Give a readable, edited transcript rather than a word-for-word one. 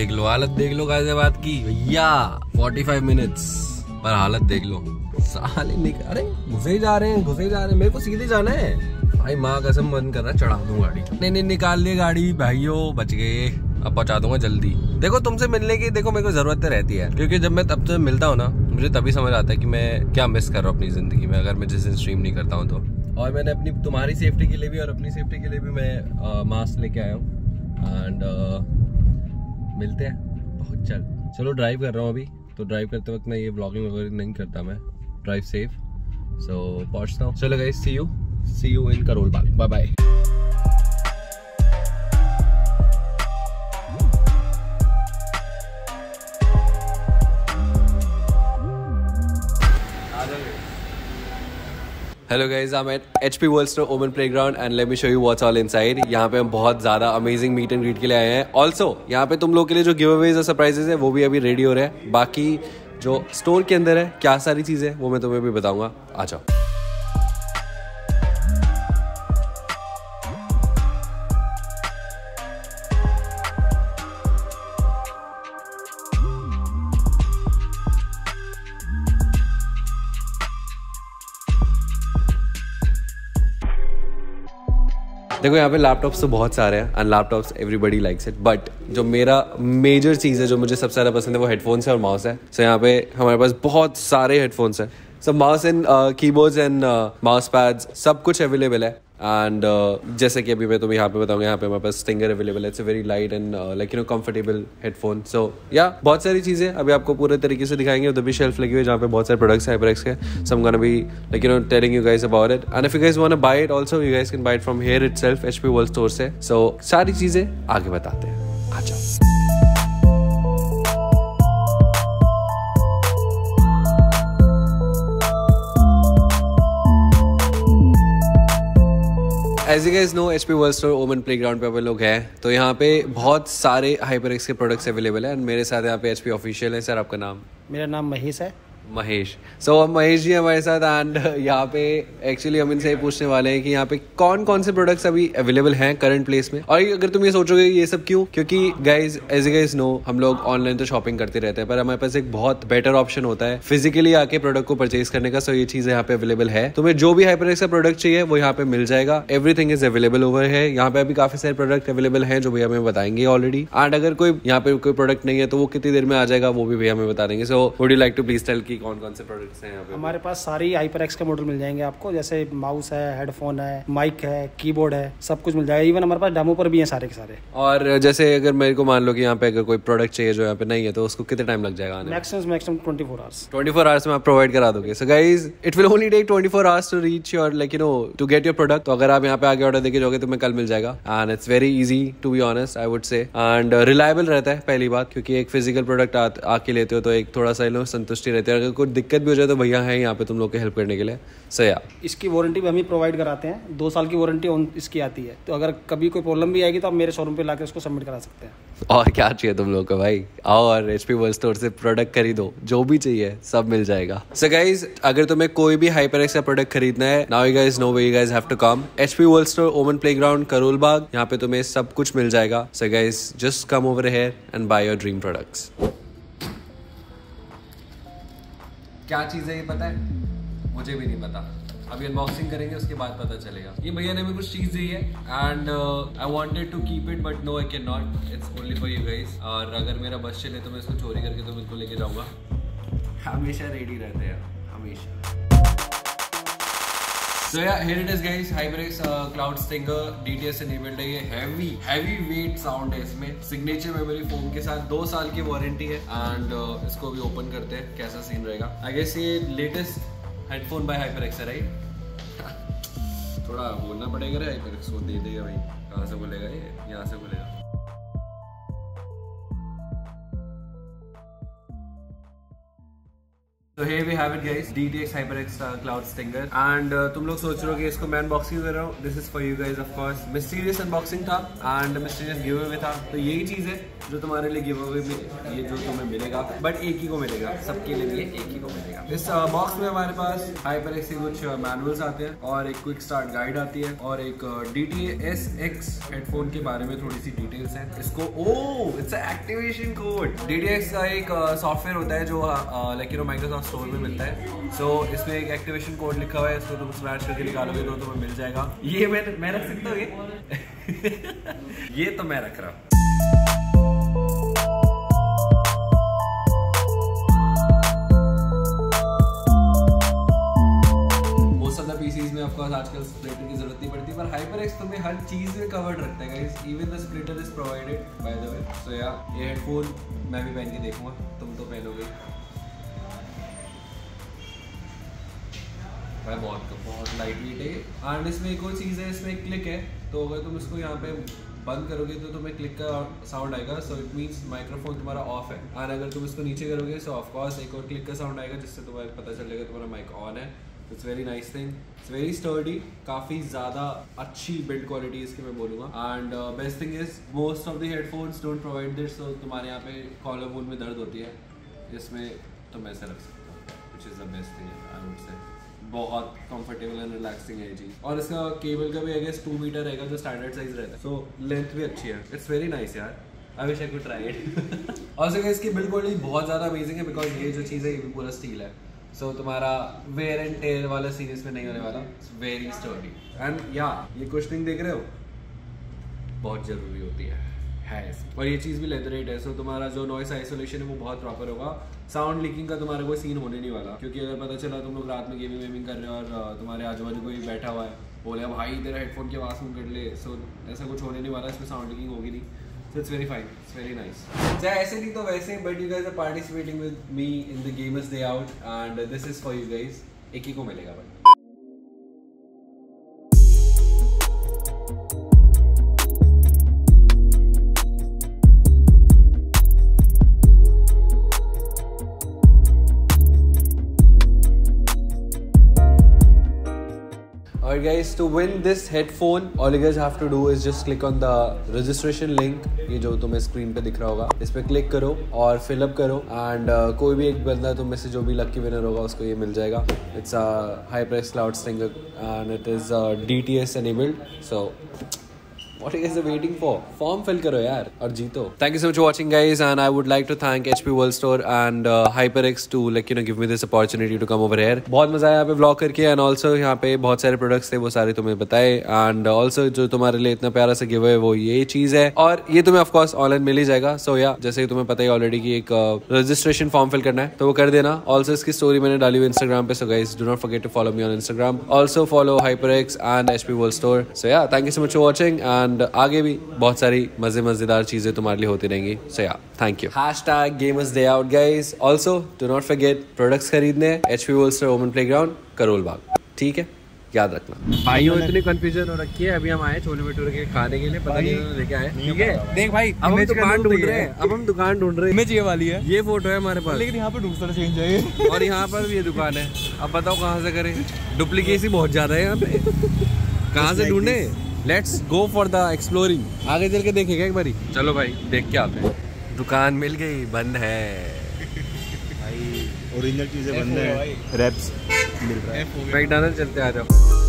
देख लो, हालत देख लो गाजियाबाद की भैया। 45 मिनट्स पर हालत देख लो साले। अरे घुसे जा रहे हैं, मेरे को सीधे जाना है भाई। माँ कसम मन कर रहा है चढ़ा दूं गाड़ी। नहीं निकाल ली गाड़ी भाइयों, बच गए। अब पहुंचा दूंगा जल्दी। देखो तुमसे मिलने की देखो मेरे को जरूरत रहती है, क्योंकि जब मैं तब से मिलता हूँ ना, मुझे तभी समझ आता है कि मैं क्या मिस कर रहा हूँ अपनी जिंदगी में, अगर मैं जिस दिन स्ट्रीम नहीं करता हूँ तो। और मैंने अपनी तुम्हारी सेफ्टी के लिए भी और अपनी सेफ्टी के लिए भी मैं मास्क लेके आया हूँ। एंड मिलते हैं बहुत जल्द। चलो ड्राइव कर रहा हूँ अभी, तो ड्राइव करते वक्त मैं ये व्लॉगिंग वगैरह नहीं करता मैं। Drive safe. सो पहुँचता हूँ। चलो guys, see you in Karol Bagh. Bye bye. Hello guys, I am at HP world store Omen playground and let me show you what's all inside. यहाँ पे हम बहुत ज्यादा अमेजिंग मीट एंड ग्रीट के लिए आए हैं। ऑल्सो यहाँ पे तुम लोग के लिए जो गिव अवेज और सरप्राइजेस है वो भी अभी रेडी हो रहे हैं। बाकी जो स्टोर के अंदर है क्या सारी चीजें वो मैं तुम्हें भी बताऊंगा। आ जाओ। देखो यहाँ पे लैपटॉप्स तो बहुत सारे हैं and laptops everybody likes it, but जो मेरा मेजर चीज़ है जो मुझे सबसे ज़्यादा पसंद है वो हेडफोन्स है और माउस है। सो यहाँ पे हमारे पास बहुत सारे हेडफोन्स हैं। सब mouse and keyboards and mouse pads सब कुछ अवेलेबल है। एंड जैसे कि अभी मैं तुम्हें यहाँ पे बताऊंगा, यहाँ पे हमारे पास स्टिंगर अवेलेबल है। It's a very light and like comfortable headphone. So yeah बहुत सारी चीज़ें अभी आपको पूरे तरीके से दिखाएंगे। उधर भी शेल्फ लगी हुई है जहाँ पे बहुत सारे प्रोडक्ट्स है HyperX के। So I am gonna be like telling you guys about it, and if you guys want to buy it also you guys can buy it from here itself HP world store से। So सारी चीज़ें आगे बताते हैं। आ जाओ। As you guys know, HP world store Omen playground पे अपन लोग हैं, तो यहाँ पे बहुत सारे HyperX के प्रोडक्ट्स अवेलेबल है। एंड मेरे साथ यहाँ पे HP ऑफिशियल है। सर आपका नाम? मेरा नाम महेश है। महेश। सो महेश जी हमारे साथ। एंड यहाँ पे एक्चुअली हम इनसे पूछने वाले हैं कि यहाँ पे कौन कौन से प्रोडक्ट्स अभी अवेलेबल हैं करंट प्लेस में। और अगर तुम ये सोचोगे ये सब क्यों, क्योंकि guys as you guys know हम लोग ऑनलाइन तो शॉपिंग करते रहते हैं, पर हमारे पास एक बहुत बेटर ऑप्शन होता है फिजिकली आके प्रोडक्ट को परचेज करने का। सो ये चीज यहाँ पे अवेलेबल है। तुम्हें जो भी HyperX का प्रोडक्ट चाहिए वो यहाँ पे मिल जाएगा। एवरीथिंग इज अवेलेबल ओवर है। यहाँ पे अभी काफी सारे प्रोडक्ट अवेलेबल है जो भैया हमें बताएंगे ऑलरेडी। एंड अगर कोई यहाँ पे कोई प्रोडक्ट नहीं है तो वो कितनी देर में आ जाएगा वो भी भैया हमें बता देंगे। So would you like to please tell की कौन कौन से प्रोडक्ट्स हैं यहाँ पे? हमारे पास सारी HyperX के मॉडल मिल जाएंगे आपको, जैसे माउस है, हेडफोन है, माइक है, कीबोर्ड है, सब कुछ मिल जाएगा। इवन हमारे पास डेमो पर भी है सारे के सारे। और जैसे अगर मेरे को मान लो कि यहाँ पे अगर कोई प्रोडक्ट चाहिए जो यहाँ पे नहीं है तो उसको कितने टाइम लग जाएगा आने? Maximum 24 hours. 24 आवर्स में आप प्रोवाइड करा दोगे। So guys it will only take 24 hours to reach your like to get your product. तो अगर आप यहाँ पे आगे ऑर्डर देके जाओगे तो मैं कल मिल जाएगा। And it's very easy to be honest I would say. And reliable रहता है पहली बात, क्योंकि एक फिजिकल प्रोडक्ट आके लेते हो तो एक थोड़ा सा संतुष्टि रहती है। अगर कोई दिक्कत भी हो जाए तो भैया है यहाँ पे तुम लोग के हेल्प करने के लिए। सो या इसकी वारंटी भी हम ही प्रोवाइड कराते हैं। 2 साल की वारंटी इसकी आती है, तो अगर कभी कोई प्रॉब्लम भी आएगी तो आप मेरे शोरूम पे लाके उसको सबमिट करा सकते हैं। और क्या चाहिए तुम लोग को भाई, आओ और HP वर्ल्ड स्टोर से प्रोडक्ट खरीदो, जो भी चाहिए सब मिल जाएगा। सो गाइज अगर तुम्हें कोई भी HyperX का प्रोडक्ट खरीदना है, now you guys know where you guys have to come. HP world store Omen playground Karol Bagh, यहाँ पे तुम्हें सब कुछ मिल जाएगा। So guys just come over here and buy your dream products. क्या चीज है ये पता है? मुझे भी नहीं पता, अभी अनबॉक्सिंग करेंगे उसके बाद पता चलेगा। ये भैया ने मेरे कुछ चीज दी है and I wanted to keep it but no I can not, it's only for you guys. और अगर मेरा बस चले तो मैं इसको चोरी करके तो बिल्कुल लेके जाऊंगा। हमेशा रेडी रहते हैं हमेशा। So yeah, here it is guys, HyperX Cloud Stinger DTS enabled है। ये heavy weight sound है इसमें, सिग्नेचर मेमोरी फोम के साथ, 2 साल की वारंटी है। एंड इसको भी ओपन करते हैं कैसा सीन रहेगा। आई गेस ये लेटेस्ट हेडफोन बाय HyperX है राइट? थोड़ा बोलना पड़ेगा रे HyperX को, दे देगा भाई। कहाँ से बोलेगा ये? यहाँ से बोलेगा। So here we have it guys, DTX HyperX Cloud Stinger and तुम लोग सोच रहे हो कि इसको मैं अनबॉक्सिंग कर रहा हूँ. This is for you guys of course. Mysterious unboxing था and mysterious giveaway था. तो यही चीज है जो तुम्हारे लिए giveaway में ये जो तुम्हें मिलेगा, बट एक ही को मिलेगा, सबके लिए एक ही को मिलेगा. इस बॉक्स में हमारे पास HyperX के कुछ मैनुअल्स आते हैं और एक क्विक स्टार्ट गाइड आती है और एक DTS-X हेडफोन के बारे में थोड़ी सी डिटेल्स हैं. इसको इट्स एक्टिवेशन कोड. DTX का एक सॉफ्टवेयर होता है जो like you know Microsoft store में मिलता है. सो इसमें एक एक्टिवेशन कोड लिखा हुआ है, इसको तुम स्मैश करके निकालोगे तो तुम्हें मिल जाएगा. ये मैं रख सकता हूँ ये तो मैं रख रहा हूँ. पीसीज में ऑफ कोर्स आजकल स्प्लिटर की जरूरत नहीं पड़ती, पर HyperX तुम्हें हर चीज में कवर्ड रखता है guys. Even the splitter is provided by the way. So yeah ये हेडफोन मैं भी पहन के देखूंगा, तुम तो पहनोगे भाई. बहुत लाइट वेट है एंड इसमें एक और चीज़ है, इसमें एक क्लिक है. तो अगर तुम इसको यहाँ पे बंद करोगे तो तुम्हें क्लिक का साउंड आएगा. सो इट मीन्स माइक्रोफोन तुम्हारा ऑफ है. और अगर तुम इसको नीचे करोगे सो ऑफ कोर्स एक और क्लिक का साउंड आएगा जिससे तुम्हें पता चलेगा तुम्हारा माइक ऑन है. It's very nice thing. It's very sturdy. काफ़ी ज़्यादा अच्छी बिल्ड क्वालिटी इसकी मैं बोलूँगा. And best thing is most of the headphones don't provide this. So तुम्हारे यहाँ पे कॉलर बोन में दर्द होती है, इसमें तुम ऐसे रख सकते हो, which is the best thing I would say. बहुत कंफर्टेबल एंड रिलैक्सिंग है ये चीज़. और इसका केबल का भी आई गेस 2 मीटर रहेगा जो स्टैंडर्ड साइज रहता है. सो लेंथ भी अच्छी है. इट्स वेरी नाइस यार. I wish I could try it. और इसकी बिल्ड क्वालिटी बहुत ज़्यादा अमेजिंग है बिकॉज ये जो चीज़ है ये भी पूरा स्टील है. सो तुम्हारा वेयर एंड टेयर वाला सीरीज में नहीं होने वाला. It's very sturdy. एंड या ये कुशनिंग देख रहे हो बहुत ज़रूरी होती है. और ये चीज़ भी लेदरेट है. सो तुम्हारा जो नॉइस आइसोलेशन है वो बहुत प्रॉपर होगा. साउंड लीकिंग का तुम्हारा कोई सीन होने नहीं वाला, क्योंकि अगर पता चला तुम लोग रात में गेमिंग वेमिंग कर रहे हो और तुम्हारे आजू बाजू कोई बैठा हुआ है बोले भाई तेरा हेडफोन की आवाज़ सुन कर ले, सो ऐसा कुछ होने नहीं वाला. इसमें साउंड लीकिंग होगी नहीं. So it's very fine. It's very nice. चाहे ऐसे नहीं तो वैसे, but you guys are participating with me in the Gamers Day Out and this is for you guys. एक ही को मिलेगा भाई. Alright guys, to win this headphone, all you guys have to do is just click on the registration link. ये जो तुम्हें screen पे दिख रहा होगा इस पे क्लिक करो और फिल अप करो एंड कोई भी एक बंदा तुम में से जो भी लकी विनर होगा उसको ये मिल जाएगा. It's HyperX Cloud Stinger and it is DTS enabled. So what are you guys waiting for? Form fill करो यार और जीतो. Thank you so much for watching guys and I would like to thank HP World Store and HyperX to like you know give me this opportunity to come over here. बहुत मजा आया यहाँ पे vlog करके and also यहाँ पे बहुत सारे products थे वो सारे तुम्हें बताए and also जो तुम्हारे लिए इतना प्यारा सा गिव है वो ये चीज़ है और ये तुम्हें of course ऑनलाइन मिल ही जाएगा. So yeah, जैसे तुम्हें पता ही ऑलरेडी कि एक रजिस्ट्रेशन फॉर्म फिल करना है तो वो कर देना. ऑल्सो इसकी स्टोरी मैंने डाली हुई Instagram पे. So guys do not forget to follow me on Instagram. Also follow HyperX and HP World Store. So yeah, thank you so much for watching and आगे भी बहुत सारी मजेदार चीजें तुम्हारे लिए होती रहेंगी. So yeah, thank you. #Gamers Day Out guys. Also do not forget products खरीदने HP World Store Omen playground Karol Bagh. ठीक है, याद रखना. भाइयों इतनी कंफ्यूजन हो रखी है. अभी हम आए छोले भटूरे के खाने के लिए, पता नहीं उन्होंने लेके आए. ठीक है देख भाई, अब हम दुकान ढूंढ रहे हैं. इमेज ये वाली है, ये फोटो है हमारे पास, लेकिन यहाँ पे दूसरा चेंज है और यहाँ पर भी ये दुकान है. अब बताओ कहाँ से करें. डुप्लीकेसी बहुत ज्यादा है यहाँ पे. कहाँ से ढूंढे. Let's go for the exploring. आगे चल के देखेगा एक बारी. चलो भाई देख के आते हैं. दुकान मिल गई, बंद है भाई. ओरिजिनल चीजें बंद है. रैप्स मिल रहा है. मैकडॉनल्ड्स चलते आ जाओ.